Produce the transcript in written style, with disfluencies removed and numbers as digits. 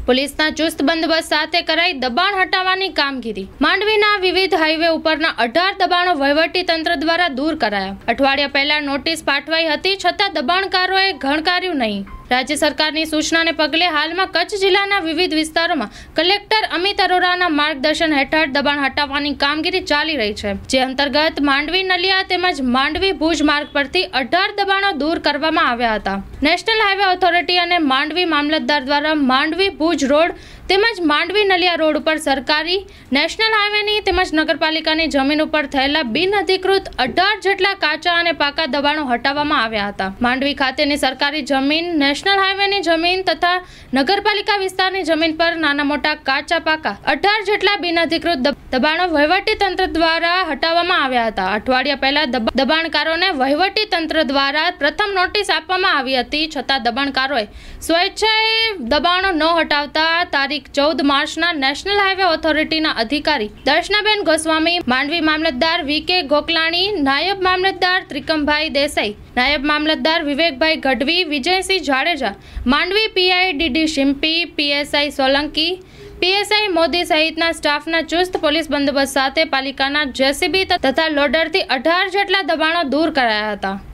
પોલીસના ચુસ્ત બંદોબસ્ત સાથે કરાઈ દબાણ હટાવવાની કામગીરી। માંડવીના વિવિધ હાઈવે ઉપરના 18 દબાણો વહીવટી તંત્ર દ્વારા દૂર કરાયા। અઠવાડિયા પહેલા નોટિસ પાઠવાઈ હતી, છતાં દબાણકારોએ ગણકાર્યું નહીં। રાજ્ય સરકારની સૂચનાને પગલે હાલમાં કચ્છ જિલ્લાના વિવિધ વિસ્તારોમાં કલેક્ટર અમિત અરોરાના માર્ગદર્શન હેઠળ દબાણ હટાવવાની કામગીરી ચાલી રહી છે, જે અંતર્ગત માંડવી નલિયા તેમજ માંડવી ભુજ માર્ગ પરથી 18 દબાણો દૂર કરવામાં આવ્યા હતા। નેશનલ હાઈવે ઓથોરિટી અને માંડવી મામલતદાર દ્વારા માંડવી ભુજ રોડ તેમજ માંડવી નલિયા રોડ ઉપર સરકારી, નેશનલ હાઈવેની તેમજ નગરપાલિકાની જમીન ઉપર થયેલા બિનઅધિકૃત 18 જેટલા કાચા અને પાકા દબાણો હટાવવામાં આવ્યા હતા। માંડવી ખાતેની સરકારી જમીન, નેશનલ હાઈવેની જમીન તથા નગરપાલિકા વિસ્તારની જમીન પર નાના મોટા કાચા પાકા 18 જેટલા બિનઅધિકૃત દબાણો વહીવટી તંત્ર દ્વારા હટાવવામાં આવ્યા હતા। અઠવાડિયા પહેલા દબાણકારોને વહીવટી તંત્ર દ્વારા પ્રથમ નોટિસ આપવામાં આવી હતી, છતાં દબાણકારોએ સ્વેચ્છાએ દબાણો ન હટાવતા તારીખ 14 માર્ચના નેશનલ હાઈવે ઓથોરિટીના અધિકારી દર્શનાબેન ગોસ્વામી, માંડવી મામલતદાર વી.કે. ગોકલાણી, નાયબ મામલતદાર ત્રિકમભાઈ દેસાઈ, નાયબ મામલતદાર Vivekbhai Gadhvi, Vijaysinh Jadeja, Mandvi PI D D. Shimpi, PSI Solanki, PSI Modi સહિતના સ્ટાફના ચુસ્ત પોલીસ બંદોબસ્ત સાથે પાલિકાના જેસીબી તથા લોડરથી 18 જેટલા દબાણો દૂર કરાયા હતા।